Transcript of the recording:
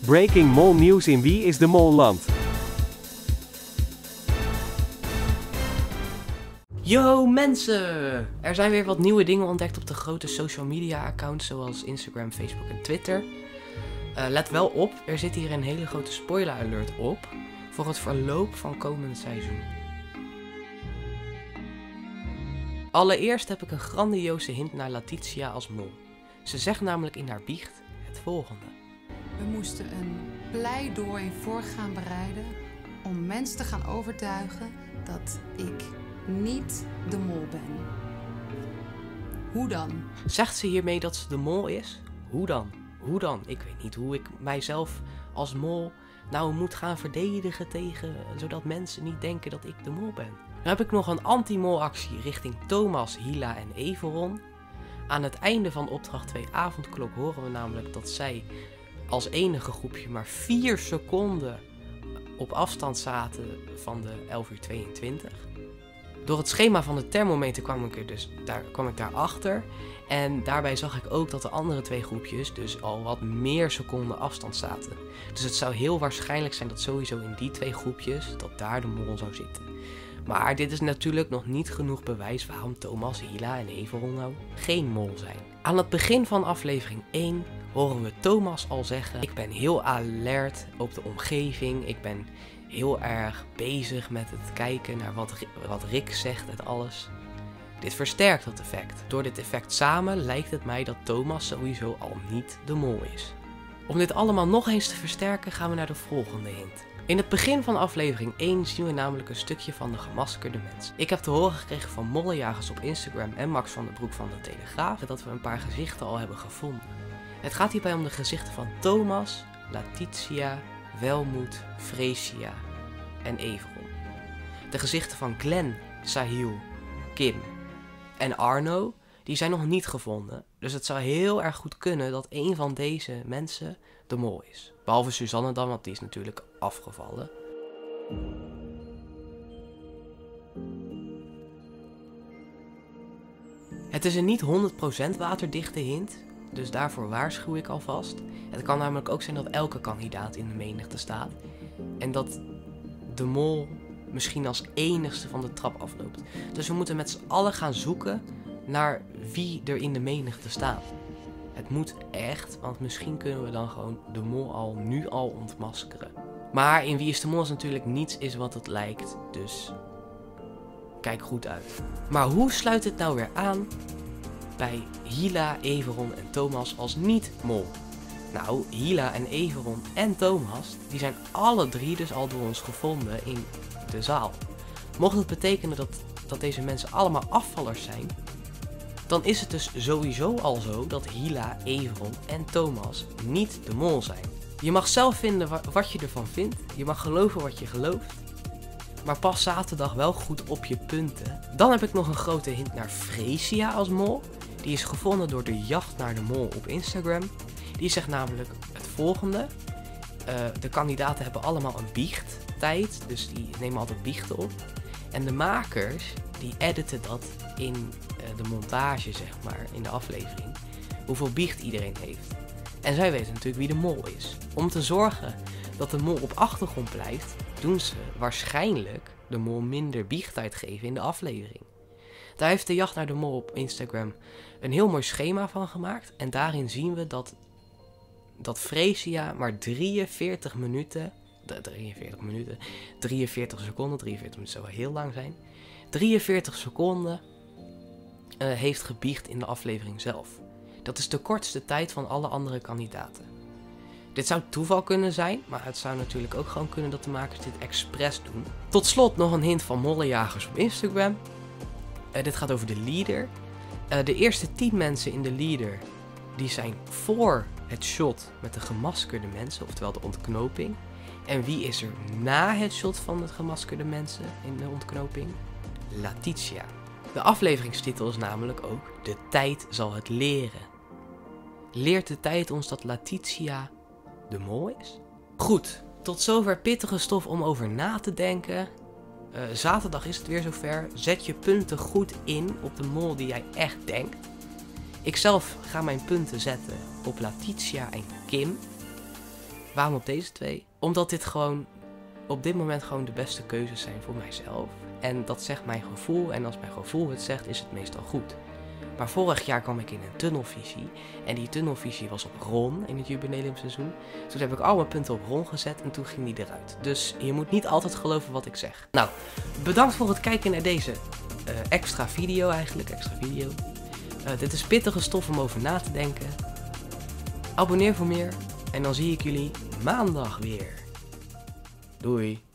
Breaking Mol nieuws in Wie is de Mol land. Yo mensen! Er zijn weer wat nieuwe dingen ontdekt op de grote social media accounts zoals Instagram, Facebook en Twitter. Let wel op, er zit hier een hele grote spoiler alert op voor het verloop van komend seizoen. Allereerst heb ik een grandioze hint naar Latitia als mol. Ze zegt namelijk in haar biecht het volgende. We moesten een pleidooi voor gaan bereiden om mensen te gaan overtuigen dat ik niet de mol ben. Hoe dan? Zegt ze hiermee dat ze de mol is? Hoe dan? Hoe dan? Ik weet niet hoe ik mijzelf als mol nou moet gaan verdedigen tegen, zodat mensen niet denken dat ik de mol ben. Dan heb ik nog een anti-mol actie richting Thomas, Hila en Everon. Aan het einde van opdracht 2 avondklok horen we namelijk dat zij als enige groepje maar 4 seconden op afstand zaten van de 11:22. Door het schema van de thermometer kwam ik daarachter. En daarbij zag ik ook dat de andere 2 groepjes dus al wat meer seconden afstand zaten. Dus het zou heel waarschijnlijk zijn dat sowieso in die 2 groepjes, dat daar de mol zou zitten. Maar dit is natuurlijk nog niet genoeg bewijs waarom Thomas, Hila en Everon nou geen mol zijn. Aan het begin van aflevering 1 horen we Thomas al zeggen: ik ben heel alert op de omgeving, ik ben heel erg bezig met het kijken naar wat Rick zegt en alles. Dit versterkt dat effect. Door dit effect samen lijkt het mij dat Thomas sowieso al niet de mol is. Om dit allemaal nog eens te versterken gaan we naar de volgende hint. In het begin van aflevering 1 zien we namelijk een stukje van de gemaskerde mens. Ik heb te horen gekregen van mollenjagers op Instagram en Max van den Broek van de Telegraaf dat we een paar gezichten al hebben gevonden. Het gaat hierbij om de gezichten van Thomas, Latitia, Welmoed, Freesia en Everon. De gezichten van Glenn, Sahil, Kim en Arno, die zijn nog niet gevonden. Dus het zou heel erg goed kunnen dat een van deze mensen de mol is. Behalve Suzanne dan, want die is natuurlijk afgevallen. Het is een niet 100% waterdichte hint, dus daarvoor waarschuw ik alvast. Het kan namelijk ook zijn dat elke kandidaat in de menigte staat. En dat de mol misschien als enigste van de trap afloopt. Dus we moeten met z'n allen gaan zoeken naar wie er in de menigte staat. Het moet echt, want misschien kunnen we dan gewoon de mol nu al ontmaskeren. Maar in Wie is de Mol is natuurlijk niets is wat het lijkt, dus kijk goed uit. Maar hoe sluit het nou weer aan bij Hila, Everon en Thomas als niet-mol? Nou, Hila en Everon en Thomas, die zijn alle 3 dus al door ons gevonden in de zaal. Mocht het betekenen dat deze mensen allemaal afvallers zijn, dan is het dus sowieso al zo dat Hila, Everon en Thomas niet de mol zijn. Je mag zelf vinden wat je ervan vindt, je mag geloven wat je gelooft, maar pas zaterdag wel goed op je punten. Dan heb ik nog een grote hint naar Freesia als mol. Die is gevonden door de jacht naar de mol op Instagram. Die zegt namelijk het volgende. De kandidaten hebben allemaal een biechttijd, dus die nemen altijd biechten op. En de makers, die editen dat in de montage, zeg maar, in de aflevering. Hoeveel biecht iedereen heeft. En zij weten natuurlijk wie de mol is. Om te zorgen dat de mol op achtergrond blijft, doen ze waarschijnlijk de mol minder biechttijd geven in de aflevering. Daar heeft de jacht naar de mol op Instagram een heel mooi schema van gemaakt. En daarin zien we dat Freesia maar 43 seconden zou heel lang zijn. 43 seconden heeft gebiecht in de aflevering zelf. Dat is de kortste tijd van alle andere kandidaten. Dit zou toeval kunnen zijn, maar het zou natuurlijk ook gewoon kunnen dat de makers dit expres doen. Tot slot nog een hint van mollenjagers op Instagram. Dit gaat over de leader. De eerste 10 mensen in de leader, die zijn voor het shot met de gemaskerde mensen, oftewel de ontknoping. En wie is er na het shot van de gemaskerde mensen in de ontknoping? Latitia. De afleveringstitel is namelijk ook De tijd zal het leren. Leert de tijd ons dat Latitia de mol is? Goed, tot zover pittige stof om over na te denken. Zaterdag is het weer zover. Zet je punten goed in op de mol die jij echt denkt. Ik zelf ga mijn punten zetten op Latitia en Kim. Waarom op deze 2? Omdat dit gewoon op dit moment gewoon de beste keuzes zijn voor mijzelf. En dat zegt mijn gevoel. En als mijn gevoel het zegt, is het meestal goed. Maar vorig jaar kwam ik in een tunnelvisie. En die tunnelvisie was op Ron in het jubileumseizoen. Toen heb ik al mijn punten op Ron gezet en toen ging die eruit. Dus je moet niet altijd geloven wat ik zeg. Nou, bedankt voor het kijken naar deze extra video. Dit is pittige stof om over na te denken. Abonneer voor meer. En dan zie ik jullie maandag weer. Doei.